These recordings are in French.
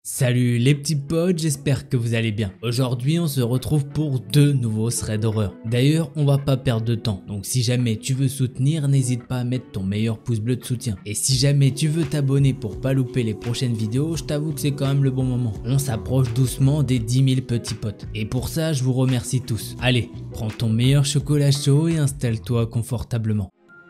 Salut les petits potes, j'espère que vous allez bien. Aujourd'hui on se retrouve pour deux nouveaux threads d'horreur. D'ailleurs on va pas perdre de temps, donc si jamais tu veux soutenir, n'hésite pas à mettre ton meilleur pouce bleu de soutien. Et si jamais tu veux t'abonner pour pas louper les prochaines vidéos, je t'avoue que c'est quand même le bon moment. On s'approche doucement des 10 000 petits potes. Et pour ça je vous remercie tous. Allez, prends ton meilleur chocolat chaud et installe-toi confortablement.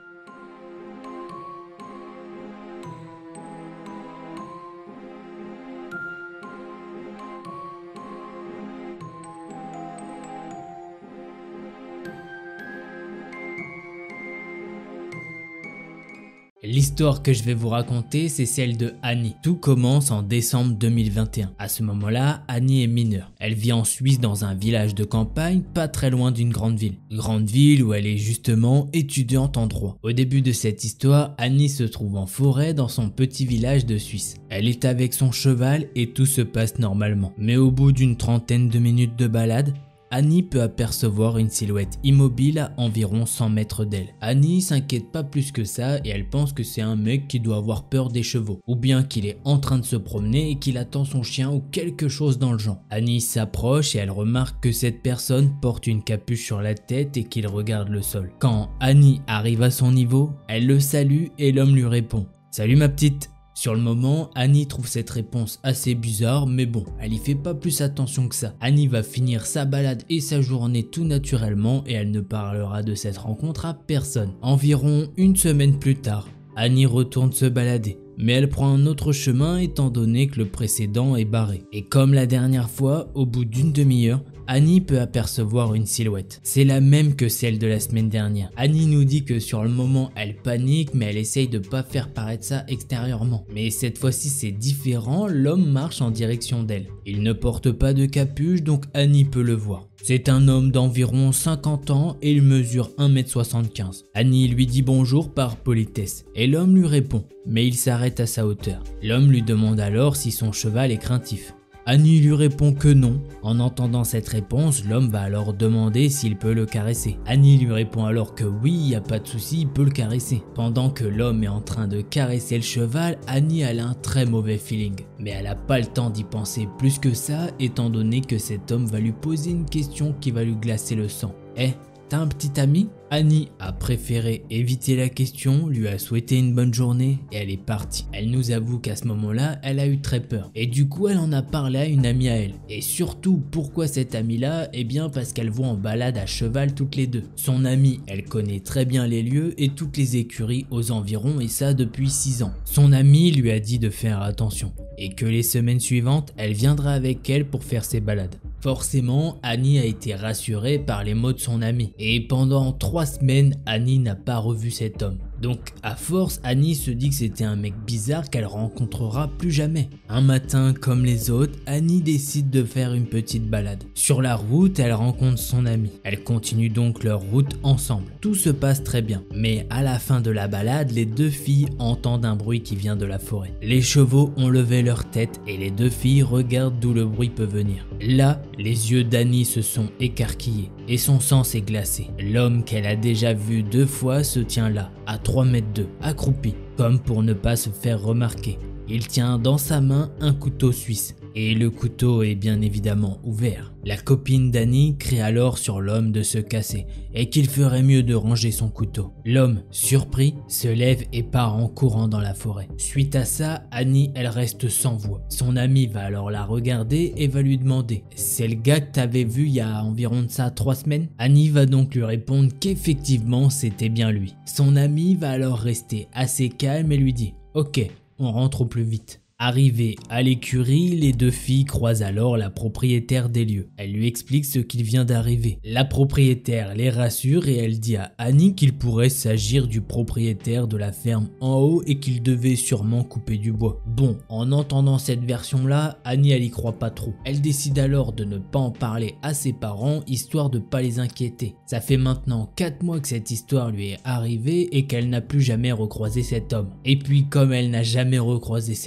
L'histoire que je vais vous raconter, c'est celle de Annie. Tout commence en décembre 2021. À ce moment-là, Annie est mineure. Elle vit en Suisse dans un village de campagne, pas très loin d'une grande ville. Une grande ville où elle est justement étudiante en droit. Au début de cette histoire, Annie se trouve en forêt dans son petit village de Suisse. Elle est avec son cheval et tout se passe normalement. Mais au bout d'une trentaine de minutes de balade, Annie peut apercevoir une silhouette immobile à environ 100 mètres d'elle. Annie s'inquiète pas plus que ça et elle pense que c'est un mec qui doit avoir peur des chevaux, ou bien qu'il est en train de se promener et qu'il attend son chien ou quelque chose dans le genre. Annie s'approche et elle remarque que cette personne porte une capuche sur la tête et qu'il regarde le sol. Quand Annie arrive à son niveau, elle le salue et l'homme lui répond « Salut ma petite !» Sur le moment, Annie trouve cette réponse assez bizarre, mais bon, elle y fait pas plus attention que ça. Annie va finir sa balade et sa journée tout naturellement et elle ne parlera de cette rencontre à personne. Environ une semaine plus tard, Annie retourne se balader. Mais elle prend un autre chemin étant donné que le précédent est barré. Et comme la dernière fois, au bout d'une demi-heure, Annie peut apercevoir une silhouette. C'est la même que celle de la semaine dernière. Annie nous dit que sur le moment, elle panique, mais elle essaye de pas faire paraître ça extérieurement. Mais cette fois-ci, c'est différent, l'homme marche en direction d'elle. Il ne porte pas de capuche, donc Annie peut le voir. C'est un homme d'environ 50 ans et il mesure 1,75 m. Annie lui dit bonjour par politesse et l'homme lui répond, mais il s'arrête à sa hauteur. L'homme lui demande alors si son cheval est craintif. Annie lui répond que non. En entendant cette réponse, l'homme va alors demander s'il peut le caresser. Annie lui répond alors que oui, y a pas de souci, il peut le caresser. Pendant que l'homme est en train de caresser le cheval, Annie a un très mauvais feeling. Mais elle a pas le temps d'y penser plus que ça, étant donné que cet homme va lui poser une question qui va lui glacer le sang. T'as un petit ami? Annie a préféré éviter la question, lui a souhaité une bonne journée et elle est partie. Elle nous avoue qu'à ce moment-là, elle a eu très peur. Et du coup, elle en a parlé à une amie à elle. Et surtout, pourquoi cette amie-là? Eh bien parce qu'elle vont en balade à cheval toutes les deux. Son amie, elle connaît très bien les lieux et toutes les écuries aux environs et ça depuis 6 ans. Son amie lui a dit de faire attention et que les semaines suivantes, elle viendra avec elle pour faire ses balades. Forcément, Annie a été rassurée par les mots de son amie. Et pendant 3 semaines, Annie n'a pas revu cet homme. Donc à force, Annie se dit que c'était un mec bizarre qu'elle rencontrera plus jamais. Un matin, comme les autres, Annie décide de faire une petite balade. Sur la route, elle rencontre son amie. Elles continuent donc leur route ensemble. Tout se passe très bien. Mais à la fin de la balade, les deux filles entendent un bruit qui vient de la forêt. Les chevaux ont levé leur tête et les deux filles regardent d'où le bruit peut venir. Là, les yeux d'Annie se sont écarquillés et son sang s'est glacé. L'homme qu'elle a déjà vu 2 fois se tient là, à 3 mètres d'eux, accroupi, comme pour ne pas se faire remarquer. Il tient dans sa main un couteau suisse et le couteau est bien évidemment ouvert. La copine d'Annie crie alors sur l'homme de se casser et qu'il ferait mieux de ranger son couteau. L'homme, surpris, se lève et part en courant dans la forêt. Suite à ça, Annie, elle reste sans voix. Son amie va alors la regarder et va lui demander « C'est le gars que t'avais vu il y a environ de ça 3 semaines ?» Annie va donc lui répondre qu'effectivement c'était bien lui. Son amie va alors rester assez calme et lui dit « Ok, on rentre au plus vite. » Arrivées à l'écurie, les deux filles croisent alors la propriétaire des lieux. Elle lui explique ce qu'il vient d'arriver. La propriétaire les rassure et elle dit à Annie qu'il pourrait s'agir du propriétaire de la ferme en haut et qu'il devait sûrement couper du bois. Bon, en entendant cette version-là, Annie elle y croit pas trop. Elle décide alors de ne pas en parler à ses parents histoire de pas les inquiéter. Ça fait maintenant 4 mois que cette histoire lui est arrivée et qu'elle n'a plus jamais recroisé cet homme. Et puis comme elle n'a jamais recroisé cet homme,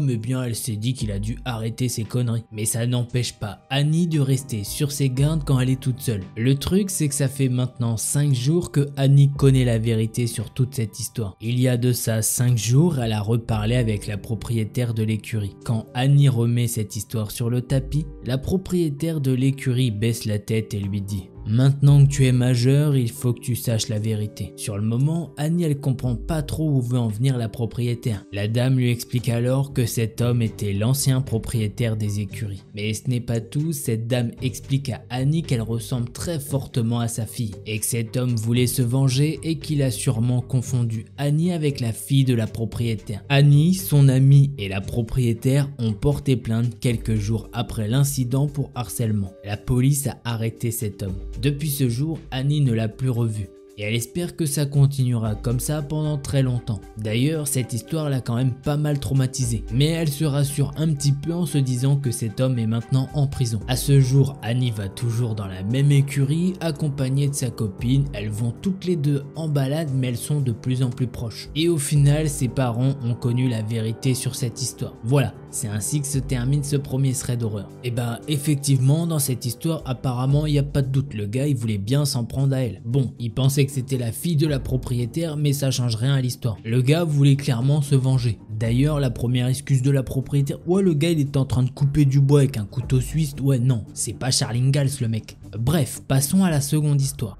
homme, eh bien elle s'est dit qu'il a dû arrêter ses conneries. Mais ça n'empêche pas Annie de rester sur ses gardes quand elle est toute seule. Le truc c'est que ça fait maintenant 5 jours que Annie connaît la vérité sur toute cette histoire. Il y a de ça 5 jours, elle a reparlé avec la propriétaire de l'écurie. Quand Annie remet cette histoire sur le tapis, la propriétaire de l'écurie baisse la tête et lui dit: maintenant que tu es majeur, il faut que tu saches la vérité. Sur le moment, Annie elle comprend pas trop où veut en venir la propriétaire. La dame lui explique alors que cet homme était l'ancien propriétaire des écuries. Mais ce n'est pas tout, cette dame explique à Annie qu'elle ressemble très fortement à sa fille et que cet homme voulait se venger et qu'il a sûrement confondu Annie avec la fille de la propriétaire. Annie, son amie et la propriétaire ont porté plainte quelques jours après l'incident pour harcèlement. La police a arrêté cet homme. Depuis ce jour, Annie ne l'a plus revu. Et elle espère que ça continuera comme ça pendant très longtemps. D'ailleurs, cette histoire l'a quand même pas mal traumatisée. Mais elle se rassure un petit peu en se disant que cet homme est maintenant en prison. À ce jour, Annie va toujours dans la même écurie, accompagnée de sa copine. Elles vont toutes les deux en balade, mais elles sont de plus en plus proches. Et au final, ses parents ont connu la vérité sur cette histoire. Voilà, c'est ainsi que se termine ce premier thread d'horreur. Et bah effectivement, dans cette histoire, apparemment, il n'y a pas de doute. Le gars, il voulait bien s'en prendre à elle. Bon, il pensait que c'était la fille de la propriétaire, mais ça change rien à l'histoire. Le gars voulait clairement se venger. D'ailleurs, la première excuse de la propriétaire: ouais, le gars il était en train de couper du bois avec un couteau suisse. Ouais, non, c'est pas Charles Ingalls le mec. Bref, passons à la seconde histoire.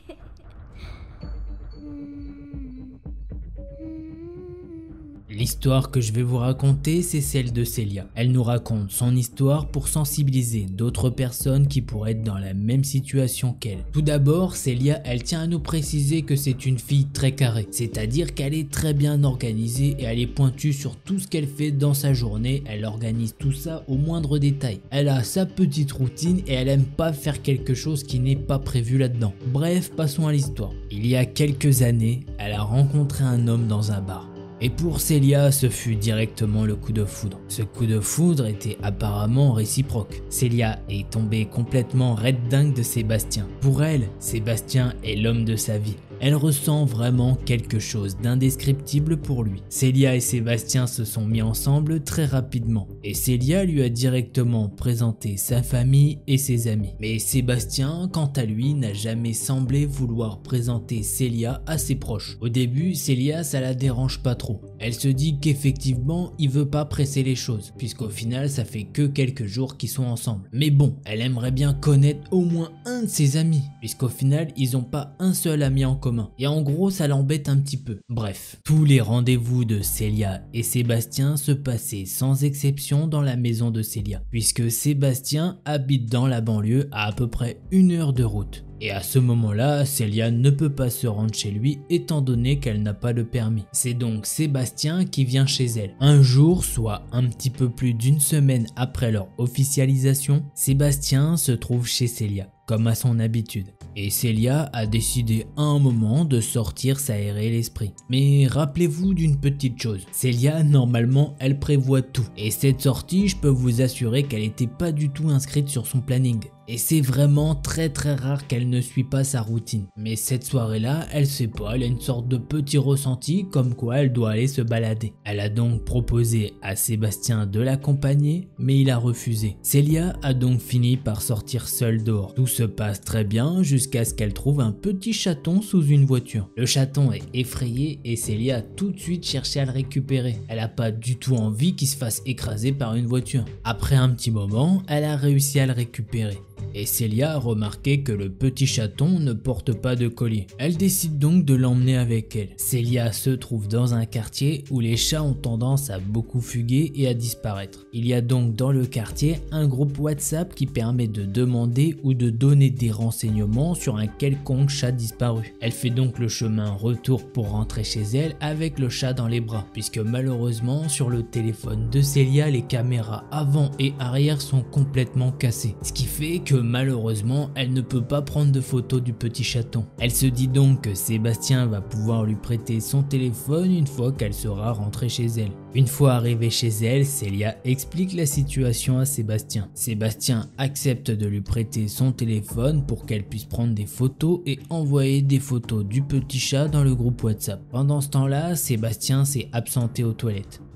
L'histoire que je vais vous raconter, c'est celle de Célia. Elle nous raconte son histoire pour sensibiliser d'autres personnes qui pourraient être dans la même situation qu'elle. Tout d'abord, Célia, elle tient à nous préciser que c'est une fille très carrée, c'est-à-dire qu'elle est très bien organisée et elle est pointue sur tout ce qu'elle fait dans sa journée. Elle organise tout ça au moindre détail. Elle a sa petite routine et elle aime pas faire quelque chose qui n'est pas prévu là-dedans. Bref, passons à l'histoire. Il y a quelques années, elle a rencontré un homme dans un bar. Et pour Célia, ce fut directement le coup de foudre. Ce coup de foudre était apparemment réciproque. Célia est tombée complètement red dingue de Sébastien. Pour elle, Sébastien est l'homme de sa vie. Elle ressent vraiment quelque chose d'indescriptible pour lui. Célia et Sébastien se sont mis ensemble très rapidement et Célia lui a directement présenté sa famille et ses amis. Mais Sébastien, quant à lui, n'a jamais semblé vouloir présenter Célia à ses proches. Au début, Célia, ça la dérange pas trop. Elle se dit qu'effectivement, il veut pas presser les choses, puisqu'au final, ça fait que quelques jours qu'ils sont ensemble. Mais bon, elle aimerait bien connaître au moins un de ses amis, puisqu'au final, ils ont pas un seul ami en commun. Et en gros, ça l'embête un petit peu. Bref, tous les rendez-vous de Célia et Sébastien se passaient sans exception dans la maison de Célia, puisque Sébastien habite dans la banlieue à peu près 1 heure de route. Et à ce moment-là, Célia ne peut pas se rendre chez lui étant donné qu'elle n'a pas le permis. C'est donc Sébastien qui vient chez elle. Un jour, soit un petit peu plus d'1 semaine après leur officialisation, Sébastien se trouve chez Célia, comme à son habitude. Et Célia a décidé à un moment de sortir s'aérer l'esprit. Mais rappelez-vous d'une petite chose, Célia, normalement, elle prévoit tout. Et cette sortie, je peux vous assurer qu'elle n'était pas du tout inscrite sur son planning. Et c'est vraiment très rare qu'elle ne suit pas sa routine. Mais cette soirée-là, elle sait pas, elle a une sorte de petit ressenti comme quoi elle doit aller se balader. Elle a donc proposé à Sébastien de l'accompagner, mais il a refusé. Célia a donc fini par sortir seule dehors. Tout se passe très bien jusqu'à ce qu'elle trouve un petit chaton sous une voiture. Le chaton est effrayé et Célia a tout de suite cherché à le récupérer. Elle a pas du tout envie qu'il se fasse écraser par une voiture. Après un petit moment, elle a réussi à le récupérer. Et Célia a remarqué que le petit chaton ne porte pas de collier. Elle décide donc de l'emmener avec elle. Célia se trouve dans un quartier où les chats ont tendance à beaucoup fuguer et à disparaître. Il y a donc dans le quartier un groupe WhatsApp qui permet de demander ou de donner des renseignements sur un quelconque chat disparu. Elle fait donc le chemin retour pour rentrer chez elle avec le chat dans les bras, puisque malheureusement sur le téléphone de Célia, les caméras avant et arrière sont complètement cassées. Ce qui fait que malheureusement, elle ne peut pas prendre de photos du petit chaton. Elle se dit donc que Sébastien va pouvoir lui prêter son téléphone une fois qu'elle sera rentrée chez elle. Une fois arrivée chez elle, Célia explique la situation à Sébastien. Sébastien accepte de lui prêter son téléphone pour qu'elle puisse prendre des photos et envoyer des photos du petit chat dans le groupe WhatsApp. Pendant ce temps-là, Sébastien s'est absenté aux toilettes.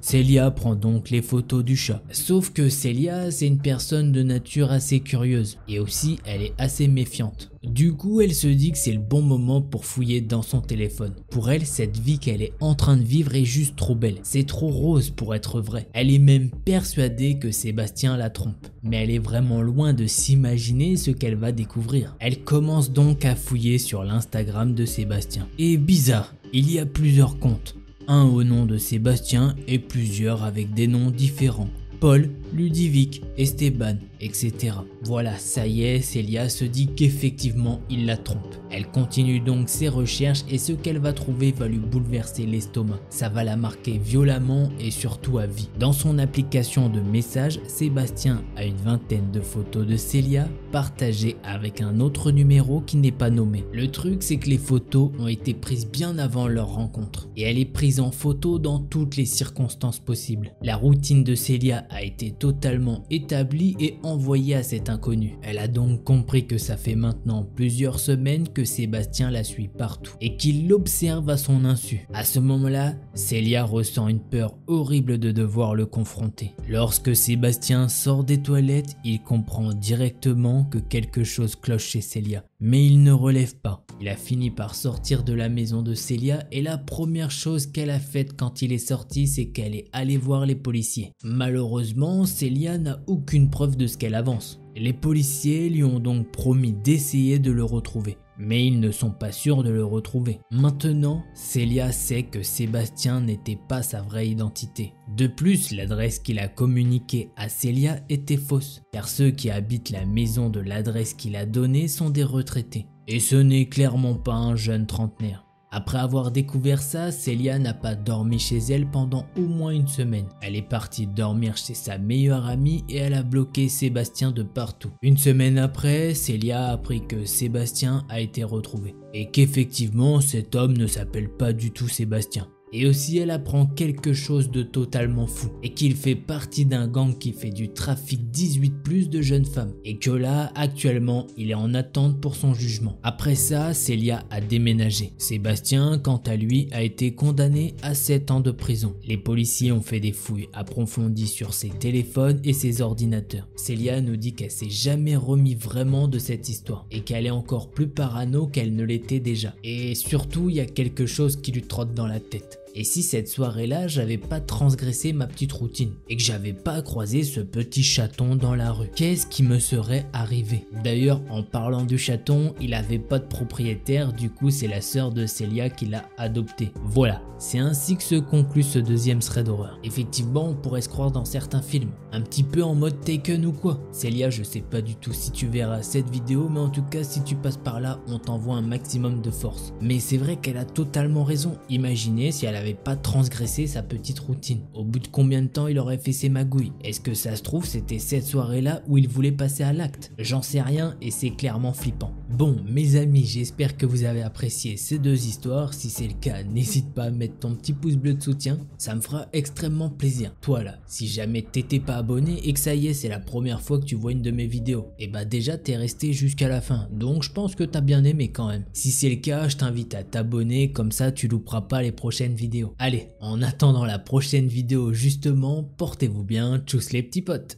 Célia prend donc les photos du chat. Sauf que Célia, c'est une personne de nature assez curieuse et aussi elle est assez méfiante. Du coup, elle se dit que c'est le bon moment pour fouiller dans son téléphone. Pour elle, cette vie qu'elle est en train de vivre est juste trop belle. C'est trop rose pour être vrai. Elle est même persuadée que Sébastien la trompe. Mais elle est vraiment loin de s'imaginer ce qu'elle va découvrir. Elle commence donc à fouiller sur l'Instagram de Sébastien. Et bizarre, il y a plusieurs comptes. Un au nom de Sébastien et plusieurs avec des noms différents. Paul, Ludovic, Esteban, etc. Voilà, ça y est, Célia se dit qu'effectivement il la trompe. Elle continue donc ses recherches et ce qu'elle va trouver va lui bouleverser l'estomac. Ça va la marquer violemment et surtout à vie. Dans son application de messages, Sébastien a une vingtaine de photos de Célia partagées avec un autre numéro qui n'est pas nommé. Le truc, c'est que les photos ont été prises bien avant leur rencontre et elle est prise en photo dans toutes les circonstances possibles. La routine de Célia a été totalement établie et envoyée à cet inconnu. Elle a donc compris que ça fait maintenant plusieurs semaines que Sébastien la suit partout et qu'il l'observe à son insu. À ce moment-là, Célia ressent une peur horrible de devoir le confronter. Lorsque Sébastien sort des toilettes, il comprend directement que quelque chose cloche chez Célia. Mais il ne relève pas. Il a fini par sortir de la maison de Célia et la première chose qu'elle a faite quand il est sorti, c'est qu'elle est allée voir les policiers. Malheureusement, Célia n'a aucune preuve de ce qu'elle avance. Les policiers lui ont donc promis d'essayer de le retrouver. Mais ils ne sont pas sûrs de le retrouver. Maintenant, Célia sait que Sébastien n'était pas sa vraie identité. De plus, l'adresse qu'il a communiquée à Célia était fausse, car ceux qui habitent la maison de l'adresse qu'il a donnée sont des retraités. Et ce n'est clairement pas un jeune trentenaire. Après avoir découvert ça, Célia n'a pas dormi chez elle pendant au moins une semaine. Elle est partie dormir chez sa meilleure amie et elle a bloqué Sébastien de partout. Une semaine après, Célia a appris que Sébastien a été retrouvé et qu'effectivement cet homme ne s'appelle pas du tout Sébastien. Et aussi elle apprend quelque chose de totalement fou et qu'il fait partie d'un gang qui fait du trafic 18+ de jeunes femmes et que là actuellement il est en attente pour son jugement. Après ça, Célia a déménagé. Sébastien quant à lui a été condamné à 7 ans de prison. Les policiers ont fait des fouilles approfondies sur ses téléphones et ses ordinateurs. Célia nous dit qu'elle s'est jamais remis vraiment de cette histoire et qu'elle est encore plus parano qu'elle ne l'était déjà. Et surtout il y a quelque chose qui lui trotte dans la tête. Et si cette soirée-là, j'avais pas transgressé ma petite routine et que j'avais pas croisé ce petit chaton dans la rue, qu'est-ce qui me serait arrivé? D'ailleurs, en parlant du chaton, il avait pas de propriétaire, du coup c'est la sœur de Célia qui l'a adopté. Voilà, c'est ainsi que se conclut ce deuxième thread d'horreur. Effectivement, on pourrait se croire dans certains films, un petit peu en mode Taken ou quoi. Célia, je sais pas du tout si tu verras cette vidéo, mais en tout cas si tu passes par là, on t'envoie un maximum de force. Mais c'est vrai qu'elle a totalement raison. Imaginez si elle avait pas transgressé sa petite routine. Au bout de combien de temps il aurait fait ses magouilles? Est-ce que ça se trouve c'était cette soirée-là où il voulait passer à l'acte? J'en sais rien et c'est clairement flippant. Bon mes amis, j'espère que vous avez apprécié ces deux histoires. Si c'est le cas, n'hésite pas à mettre ton petit pouce bleu de soutien, ça me fera extrêmement plaisir. Toi là, si jamais t'étais pas abonné et que ça y est, c'est la première fois que tu vois une de mes vidéos, et bah déjà t'es resté jusqu'à la fin, donc je pense que t'as bien aimé quand même. Si c'est le cas, je t'invite à t'abonner, comme ça tu louperas pas les prochaines vidéos. Allez, en attendant la prochaine vidéo justement, portez-vous bien, tchuss les petits potes.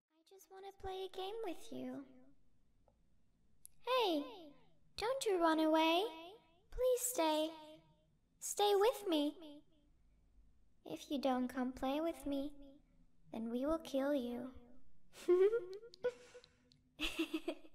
Hey, don't you run away. Please stay. Stay with me. If you don't come play with me, then we will kill you.